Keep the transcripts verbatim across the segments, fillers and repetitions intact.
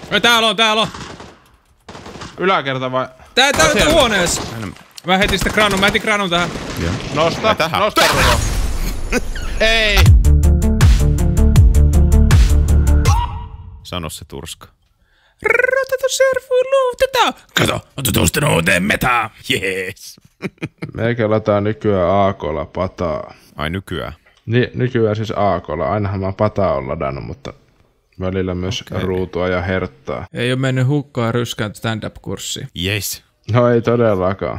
Ei, täällä on, täällä on. Yläkerta vai? Tää, tää on huoneessa. Mä heitin sitä granun, mä heitin granun tähän. Joo. Nosta, nosta Ruho. Ei. Sano se turska. Rotato servu luuteta. Kato, otetusten uuteen metaa. Jees. Meikä lataa nykyään A K:lla pataa. Ai nykyään? Ni, nykyään siis A K:lla. Ainahan mä pataa on ladannut, mutta välillä myös okay. ruutua ja herttaa. Ei oo mennyt hukkaan ryskään stand-up-kurssiin. Jees. No ei todellakaan.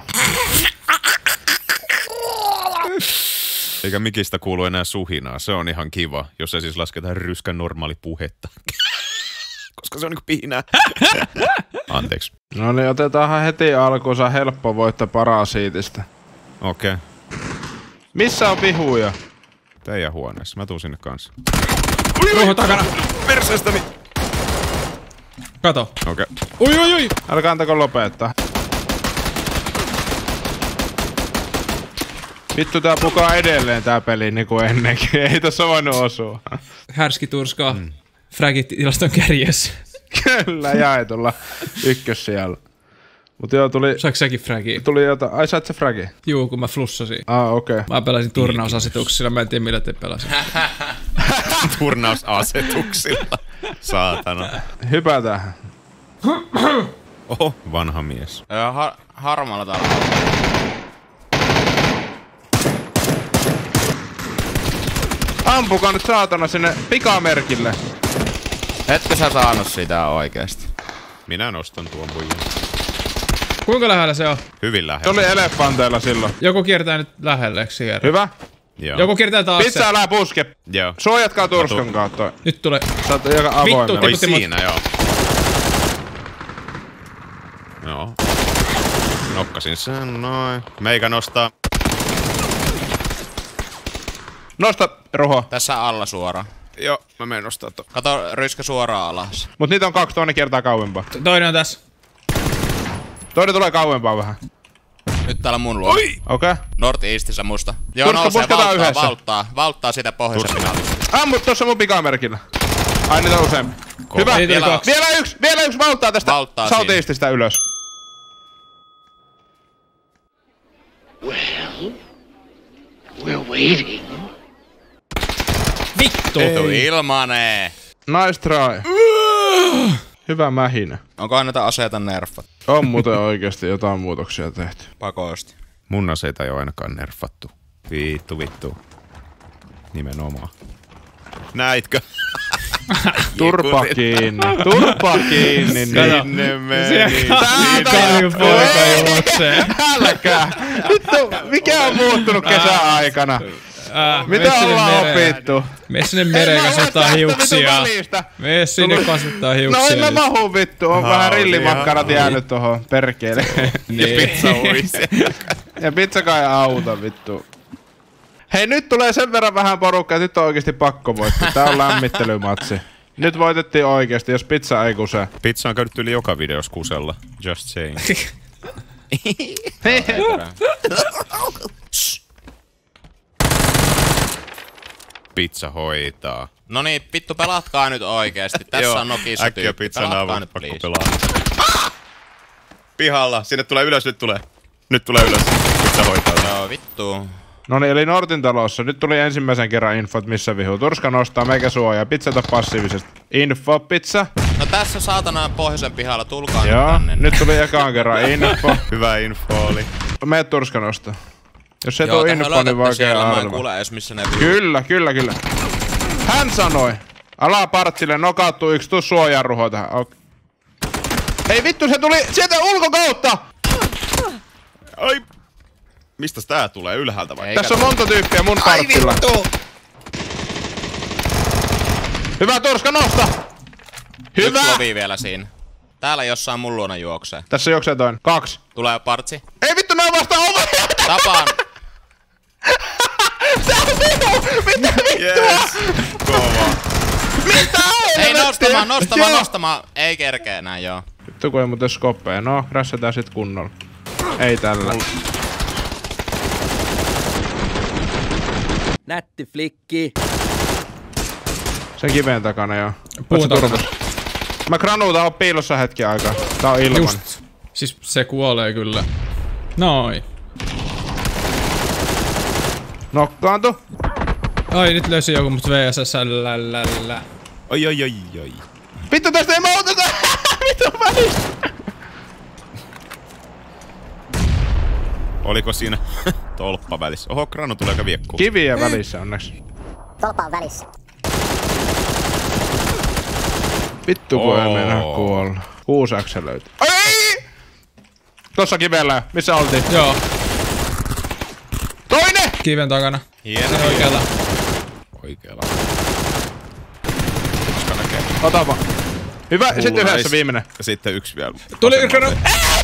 Eikä mikistä kuulu enää suhinaa. Se on ihan kiva, jos ei siis lasketaan ryskän normaali puhetta. Koska se on niinku pihinää. Anteeksi. No niin, otetaanhan heti alkuunsa helppo voitto Parasiitista. Okei. Okay. Missä on vihuja? Teidän huoneessa. Mä tuun sinne kanssa. Ruho takana. Perseestäni. Kato. Okei. Okay. Ui, ui, ui. Älkää antako lopettaa. Vittu tää pukaa edelleen tää peli niinku ennenkin. Ei tossa voinut osua. Härski turskaa. Mm. Fragit tilaston kärjessä. Kyllä, jaetulla ykkös siellä. Mut joo, tuli... Saiko säkin fragia? Tuli jotain... Ai sait sä fragi? Juu, kun mä flussasin. Ah, okei. Okay. Mä pelasin turnausasetuksilla, mä en tiedä millä te pelasin. Turnausasetuksilla. Saatana. Hypätään. Oho, vanha mies. Joo, har harmaalla täällä. Ampukaa nyt saatana sinne pikamerkille. Ette sä saanut sitä oikeesti. Minä nostan tuon puijan. Kuinka lähellä se on? Hyvin lähellä. Se oli elefanteilla silloin. Joku kiertää nyt lähelle, siellä. Hyvä. Joo. Joku kiertää taas. Pizza älä puske. Joo. Suojatkaa turskan kautta. Nyt tulee. Sä oot joka avoimella. Oi siinä, joo. Joo. Nokkasin sen noin. Meikä nostaa. Nosta, Ruho. Tässä alla suoraan. Joo, mä menen nostaa to. Kato, ryskä suoraan alas. Mut niitä on kaksi, toinen kiertää kauempaa. Toinen on tässä. Toinen tulee kauempaa vähän. Nyt täällä mun luo. Okei. Okay. North-eastissä musta. Joo, Turska, nousee, pusketaan valttaa, yhdessä. valttaa, valttaa sitä pohjoisen finaalista. Ammu tossa mun pikamerkillä. Ai niitä on useampi. Hyvä. Niitä oli Vielä- kaksi. Vielä yksi, vielä yksi valttaa tästä Valttaa South-eastistä ylös. Well, we're waiting. Vittu. Vittu ilmanee. Nice try. Hyvä mähinä. Onkohan näitä aseita nerfat? On muuten oikeesti jotain muutoksia tehty. Pakosti. Mun aseita ei oo ainakaan nerfattu. Vittu, vittu. Nimenomaan. Näitkö? Turpa kiinni. Turpa kiinni. Sinne meni. Kalju poika juoksee. Älkää. Vittu, mikä on muuttunut kesäaikana? Äh, Mitä mene sinne ollaan mereen. opittu? Mene sinne mereen kasvattaa hiuksia. Mene sinne kasvattaa hiuksia. No en mä mahu vittu, on vähän rillimakkarat jäänyt tohon perkele. Ja pizza uisi. Ja pizza kai auta vittu. Hei nyt tulee sen verran vähän porukkaa, nyt on oikeesti pakko voittaa. Tää on lämmittelymatsi. Nyt voitettiin oikeesti, jos pizza ei kuse. Pizza on käynyt yli joka videossa kusella. Just saying. Pizza hoitaa. No niin, vittu pelatkaa nyt oikeesti. Tässä on Nokissa äkkiä tyyppi. pizzan Pelatkaa avulla, nyt pakko please. pelaa. Pihalla, sinne tulee ylös, nyt tulee. Nyt tulee ylös. Pizza hoitaa. Joo, vittu. No niin, eli Nortin talossa. Nyt tuli ensimmäisen kerran infot, missä vihu. Turska nostaa, meikä suojaa. Pizzata passiivisesti. Info, pizza. No tässä saatana pohjoisen pihalla, tulkaa Joo, nyt tänne. nyt tuli ekaan kerran info. Hyvä info oli. Mene Turska nostaa. Jos ei Joo, tuu te info, niin hölötätte vaikea siellä, mä en arvaa. kuule edes missä ne vyy. Kyllä, kyllä, kyllä. Hän sanoi. Alapartsille nokauttuu yksi, tuu suojaan Ruho tähän. Okay. Ei vittu, se tuli sieltä ulkokautta! Ai! Mistäs tää tulee? Ylhäältä vai? Eikä Tässä on monta tyyppiä mun partsilla. Ai vittu! Hyvä Turska, nosta! Hyvä! Yksi lovi vielä siinä. Täällä jossain mun luona juoksee. Tässä juoksee toinen. Kaksi. Tulee partsi. Ei vittu, ne on vasta omaa! Tapaan! Tää on vitu! Mitä vittua? Yes! Kova. Mitä Ei helvettiä? nostamaan, nostamaan, Joo. nostamaan. Ei kerkeä näin, joo. Vittu kun ei muuten skoppeja. No, rässätään sit kunnolla. Ei tällä. Nätti flikki. Sen kiven takana joo. Puun Oot sä takana. turvassa? Mä granuutan on piilossa hetki aikaa. Tää on ilman. Just. Siis se kuolee kyllä. Noin. Nokkaantu. Ai nyt löysi joku mut V S S L. Oi oi oi oi. Vittu tästä ei mauteta! Vittu välistä! Oliko siinä tolppa välissä? Oho, granu tulee aika viekkuun. Kiviä välissä onneksi. Tolpa on välissä. Vittu kun ei Oo. meinaa kuolla. Kuusi X löytyy. Ai! Tossa kivellä. Missä oltiin? Joo. Toinen! Kiven takana. Hieno. Sen oikealla. Oikealla. Koska näkee. Ota vaan. Hyvä, sitten Nice. yhdessä viimeinen. Ja sitten yksi vielä. Tuli granu.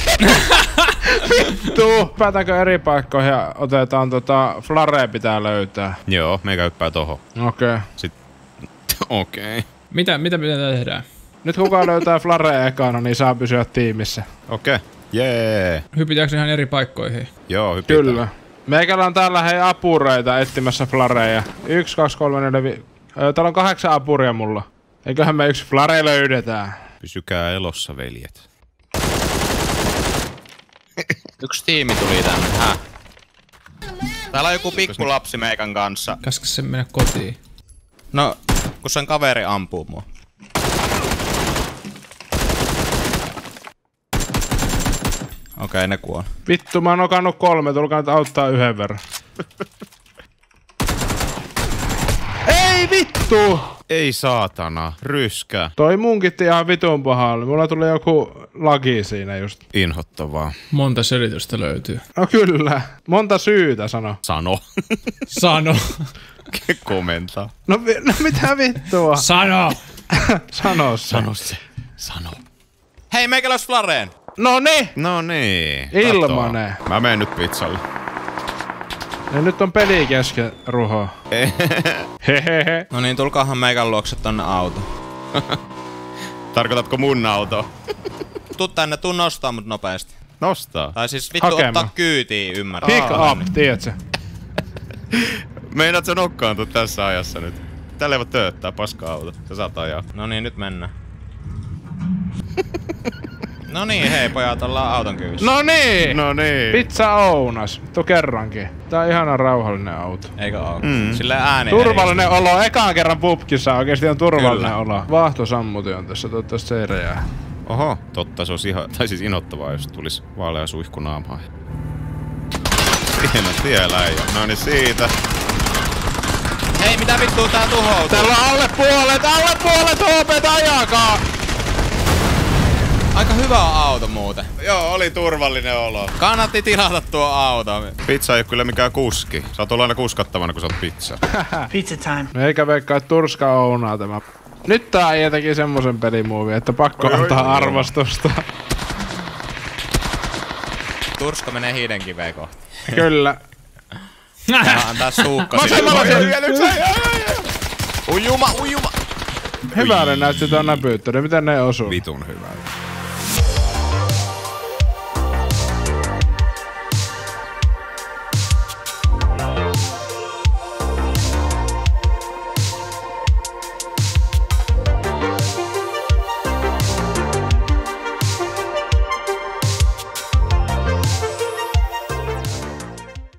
Vittu! Päätäänkö eri paikkoihin ja otetaan tota... Flare pitää löytää. Joo, meikä hyppää toho. Okei. Okay. Sitten... Okei. Okay. Mitä, mitä pitää tehdään? Nyt kuka löytää Flare ekana, niin saa pysyä tiimissä. Okei. Okay. Jee. Hypitäänkö ihan eri paikkoihin? Joo, hypitään. Kyllä. Meikällä on täällä hei apureita etsimässä Flareja. Yksi, kaksi, kolme, neljä, vi... Täällä on kahdeksan apuria mulla. Eiköhän me yksi Flare löydetään. Pysykää elossa, veljet. Yksi tiimi tuli tänne, häh? Täällä on joku pikku lapsi meikän kanssa. Käskö se mennä kotiin? No, kun sen kaveri ampuu mua. Okei, okay, ne kuoli. Vittu, mä oon nokannut kolme, tulkaa nyt auttaa yhden verran. Ei vittu! Ei saatana, ryskä. Toi munkitti ihan vitun pahalle. Mulla tuli joku lagi siinä just. Inhottavaa. Monta selitystä löytyy. No kyllä. Monta syytä sano. Sano. Sano. Komentaa. No, vi- no mitä vittua? Sano! Sano se. Sano se. Sano. Hei, meikällä olisi Flareen! No niin! No niin. Ilmanen. Kato. Mä menen nyt pizzalle. Ja nyt on peli kesken, Ruho. Hehehe. No niin, tulkaahan meikän luokse tonne auto. Tarkoitatko mun autoa? Tuu tänne, tuu nostaa mut nopeasti. Nostaa. Tai siis vittu Hakemaan. ottaa kyytiin, ymmärrät. Pick up, tiedätkö? Meinaat sä nokkaantua tässä ajassa nyt? Tällä ei voi tööttää, paska auto. Sä saat ajaa. No niin, nyt mennään. No niin, hei pojat, ollaan auton kyyvissä. No niin! No niin. Pizza Ounas. Tu kerrankin. Tää on ihana rauhallinen auto. Eikö oo? Mm. Silleen ääni Turvallinen olo. Ekaan kerran pubkissa oikeesti on turvallinen Kyllä. olo. Vaahtosammutin on tässä, toivottavasti se ei räjää. Oho, totta, se olisi ihan, tai siis inhottavaa, jos tulis vaalea suihku naamaan. Siinä tiellä ei oo. No niin siitä. Hei, mitä vittua tää tuhoutuu? Täällä on alle puolet, alle puolet H P:tä ajakaa! Aika hyvä on auto muuten. Joo, oli turvallinen olo. Kannatti tilata tuo auto. Pizza ei oo kyllä mikään kuski. Sä oot ollut aina kuskattavana, kun sä oot pizza. Pizza time. Meikä veikkaa, että Turska Ounaa tämä. Nyt tää äijä teki semmosen pelimuovin, että pakko Oi, oi, antaa oi, arvostusta. Turska menee hiidenkiveen kohti. Kyllä. Tää antaa suukka. Vasemmalla siellä. Vielä yksi äijä. Ujuma, ujuma. Hyvältä näytti tuon näpyyttänyt. Miten ne osuu? Vitun hyvä.